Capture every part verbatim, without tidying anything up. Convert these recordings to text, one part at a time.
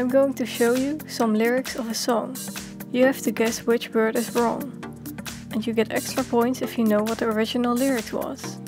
I'm going to show you some lyrics of a song. You have to guess which word is wrong. And you get extra points if you know what the original lyric was.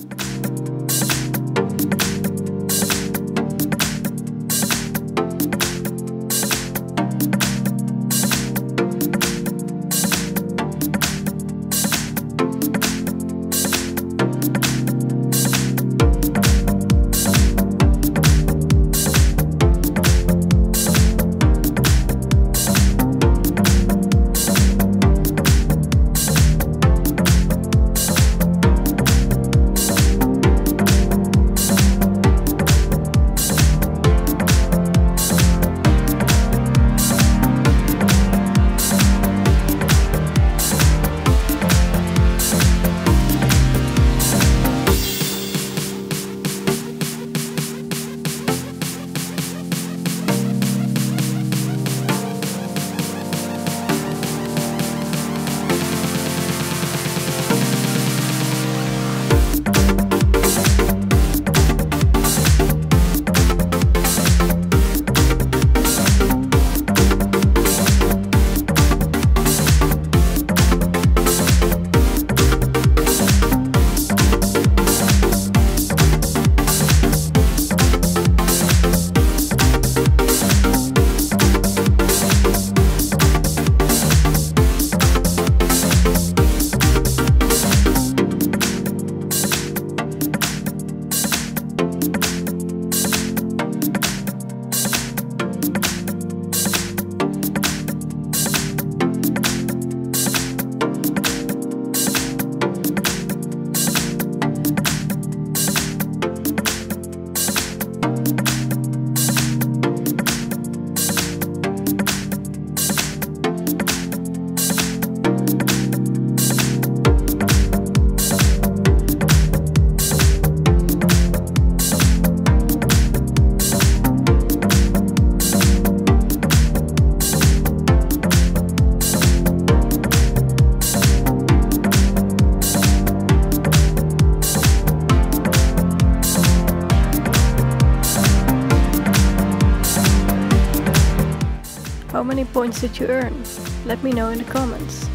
How many points did you earn? Let me know in the comments.